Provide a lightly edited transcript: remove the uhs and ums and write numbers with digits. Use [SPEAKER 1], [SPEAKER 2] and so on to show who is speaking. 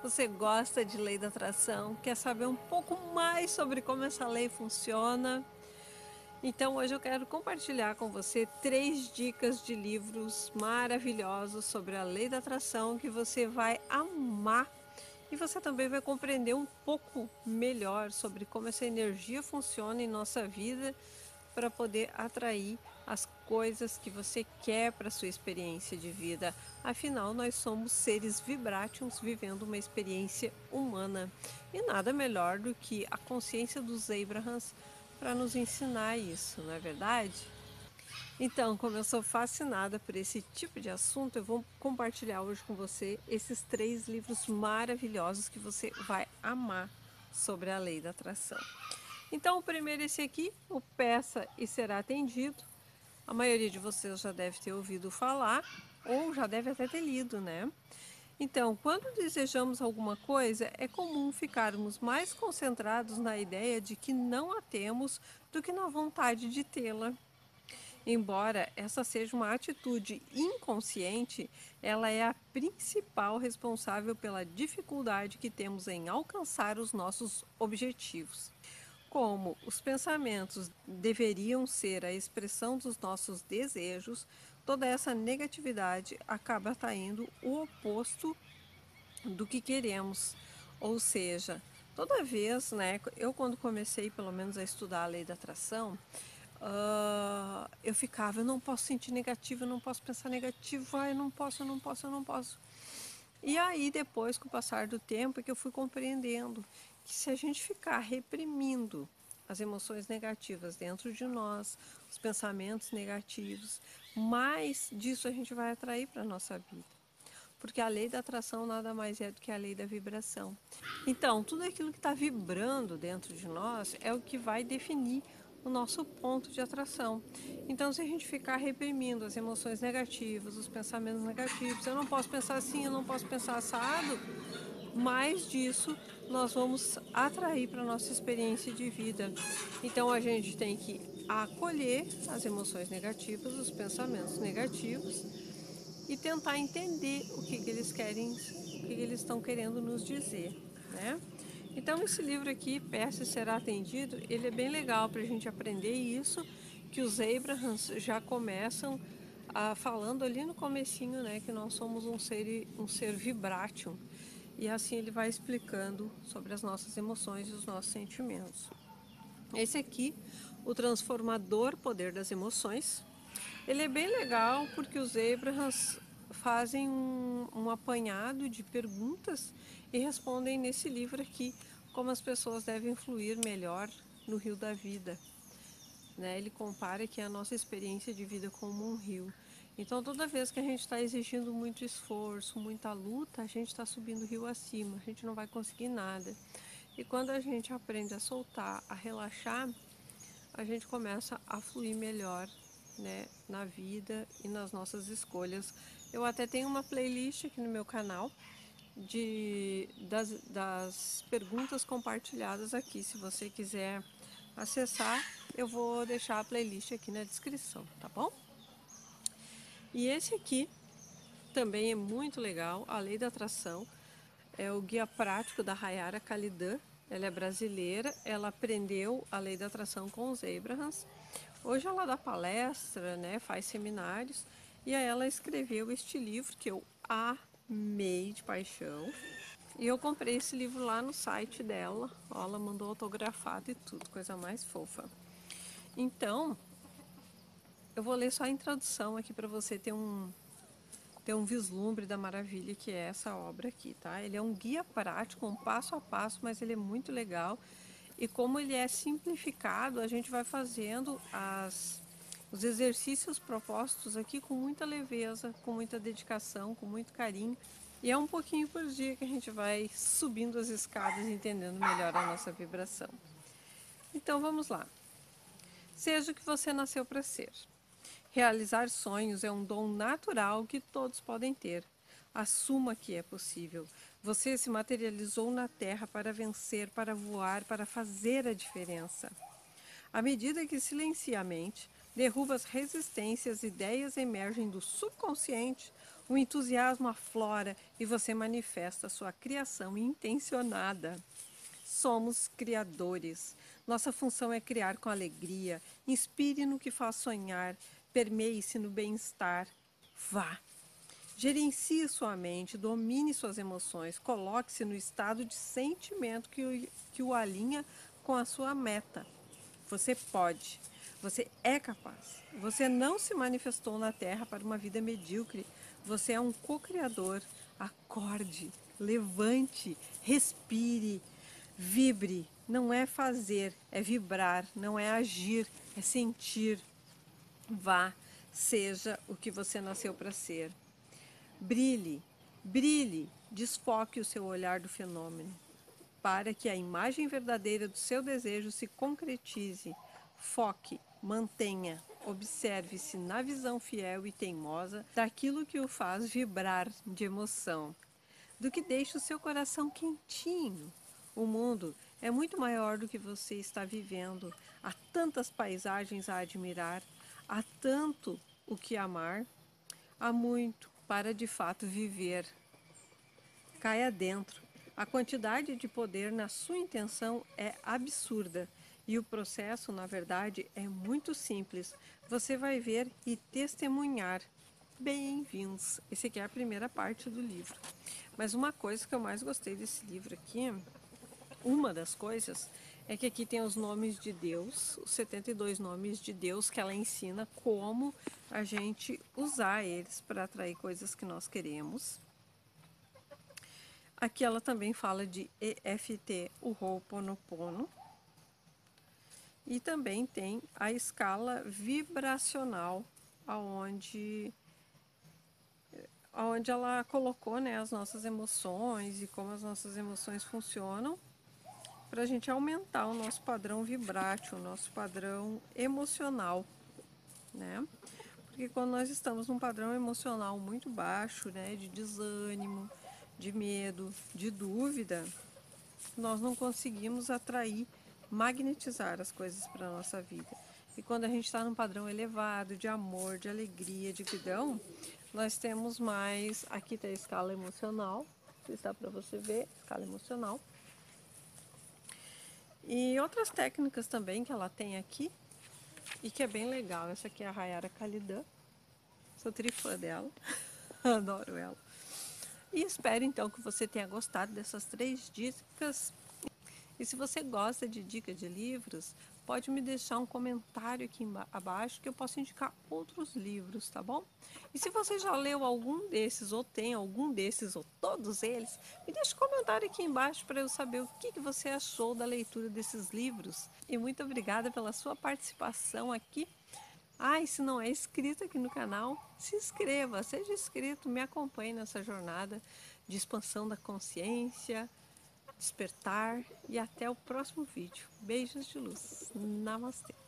[SPEAKER 1] Você gosta de lei da atração? Quer saber um pouco mais sobre como essa lei funciona? Então hoje eu quero compartilhar com você 3 dicas de livros maravilhosos sobre a lei da atração que você vai amar. E você também vai compreender um pouco melhor sobre como essa energia funciona em nossa vida para poder atrair as coisas que você quer para sua experiência de vida. Afinal, nós somos seres vibráticos vivendo uma experiência humana. E nada melhor do que a consciência dos Abrahams para nos ensinar isso, não é verdade? Então, como eu sou fascinada por esse tipo de assunto, eu vou compartilhar hoje com você esses 3 livros maravilhosos que você vai amar sobre a lei da atração. Então, o primeiro é esse aqui, o Peça e Será Atendido. A maioria de vocês já deve ter ouvido falar ou já deve até ter lido, né? Então, quando desejamos alguma coisa, é comum ficarmos mais concentrados na ideia de que não a temos do que na vontade de tê-la. Embora essa seja uma atitude inconsciente, ela é a principal responsável pela dificuldade que temos em alcançar os nossos objetivos. Como os pensamentos deveriam ser a expressão dos nossos desejos, toda essa negatividade acaba atraindo o oposto do que queremos. Ou seja, toda vez, né, eu quando comecei pelo menos a estudar a lei da atração, eu ficava, eu não posso sentir negativo, eu não posso pensar negativo, eu não posso, eu não posso, eu não posso. E aí depois, com o passar do tempo, é que eu fui compreendendo que se a gente ficar reprimindo as emoções negativas dentro de nós, os pensamentos negativos, mais disso a gente vai atrair para a nossa vida. Porque a lei da atração nada mais é do que a lei da vibração. Então, tudo aquilo que está vibrando dentro de nós é o que vai definir o nosso ponto de atração. Então, se a gente ficar reprimindo as emoções negativas, os pensamentos negativos, eu não posso pensar assim, eu não posso pensar assado, mais disso nós vamos atrair para a nossa experiência de vida. Então, a gente tem que acolher as emoções negativas, os pensamentos negativos e tentar entender o que eles querem, o que eles estão querendo nos dizer, né? Então esse livro aqui, Peça e Será Atendido, ele é bem legal para a gente aprender isso, que os Abrahams já começam falando ali no comecinho, né, que nós somos um ser vibrátil. E assim ele vai explicando sobre as nossas emoções e os nossos sentimentos. Esse aqui, o Transformador Poder das Emoções, ele é bem legal porque os Abrahams fazem um apanhado de perguntas e respondem nesse livro aqui como as pessoas devem fluir melhor no rio da vida. Né? Ele compara que a nossa experiência de vida como um rio. Então, toda vez que a gente está exigindo muito esforço, muita luta, a gente está subindo o rio acima, a gente não vai conseguir nada. E quando a gente aprende a soltar, a relaxar, a gente começa a fluir melhor, né, na vida e nas nossas escolhas. Eu até tenho uma playlist aqui no meu canal das perguntas compartilhadas aqui. Se você quiser acessar, eu vou deixar a playlist aqui na descrição, tá bom? E esse aqui também é muito legal, a Lei da Atração. É o guia prático da Hayara Kalidan. Ela é brasileira, ela aprendeu a lei da atração com os Abrahams. Hoje ela dá palestra, né, faz seminários, e aí ela escreveu este livro que eu amei de paixão. E eu comprei esse livro lá no site dela. Ó, ela mandou autografado e tudo, coisa mais fofa. Então, eu vou ler só a introdução aqui para você ter um vislumbre da maravilha que é essa obra aqui, tá? Ele é um guia prático, um passo a passo, mas ele é muito legal. E como ele é simplificado, a gente vai fazendo os exercícios propostos aqui com muita leveza, com muita dedicação, com muito carinho. E é um pouquinho por dia que a gente vai subindo as escadas, entendendo melhor a nossa vibração. Então vamos lá. Seja o que você nasceu para ser. Realizar sonhos é um dom natural que todos podem ter. Assuma que é possível. Você se materializou na Terra para vencer, para voar, para fazer a diferença. À medida que silencia a mente, derruba as resistências, ideias emergem do subconsciente, O entusiasmo aflora e você manifesta sua criação intencionada. Somos criadores. Nossa função é criar com alegria. Inspire no que faz sonhar. Permeie-se no bem-estar. Vá. Gerencie sua mente, domine suas emoções, coloque-se no estado de sentimento que o alinha com a sua meta. Você pode, você é capaz. Você não se manifestou na Terra para uma vida medíocre. Você é um co-criador. Acorde, levante, respire, vibre. Não é fazer, é vibrar. Não é agir, é sentir. Vá, seja o que você nasceu para ser. Brilhe, brilhe, desfoque o seu olhar do fenômeno, para que a imagem verdadeira do seu desejo se concretize. Foque, mantenha, observe-se na visão fiel e teimosa daquilo que o faz vibrar de emoção, do que deixa o seu coração quentinho. O mundo é muito maior do que você está vivendo. Há tantas paisagens a admirar, há tanto o que amar. Há muito para de fato viver. Caia dentro. A quantidade de poder na sua intenção é absurda e o processo, na verdade, é muito simples. Você vai ver e testemunhar. Bem-vindos! Esse aqui é a primeira parte do livro. Mas uma coisa que eu mais gostei desse livro aqui, uma das coisas, é que aqui tem os nomes de Deus, os 72 nomes de Deus que ela ensina como a gente usar eles para atrair coisas que nós queremos. Aqui ela também fala de EFT, o Ho'oponopono. E também tem a escala vibracional, onde ela colocou, né, as nossas emoções e como as nossas emoções funcionam, para a gente aumentar o nosso padrão vibrátil, o nosso padrão emocional, né? Porque quando nós estamos num padrão emocional muito baixo, né, de desânimo, de medo, de dúvida, nós não conseguimos atrair, magnetizar as coisas para a nossa vida. E quando a gente está num padrão elevado de amor, de alegria, de gratidão, nós temos mais. Aqui está a escala emocional, se dá para você ver, escala emocional. E outras técnicas também que ela tem aqui, e que é bem legal. Essa aqui é a Rayara Kalidan. Sou trifã dela, adoro ela. E espero então que você tenha gostado dessas 3 dicas. E se você gosta de dicas de livros, pode me deixar um comentário aqui abaixo que eu posso indicar outros livros, tá bom? E se você já leu algum desses, ou tem algum desses, ou todos eles, me deixa um comentário aqui embaixo para eu saber o que você achou da leitura desses livros. E muito obrigada pela sua participação aqui. E se não é inscrito aqui no canal, se inscreva, seja inscrito, me acompanhe nessa jornada de expansão da consciência, despertar, e até o próximo vídeo. Beijos de luz. Namastê.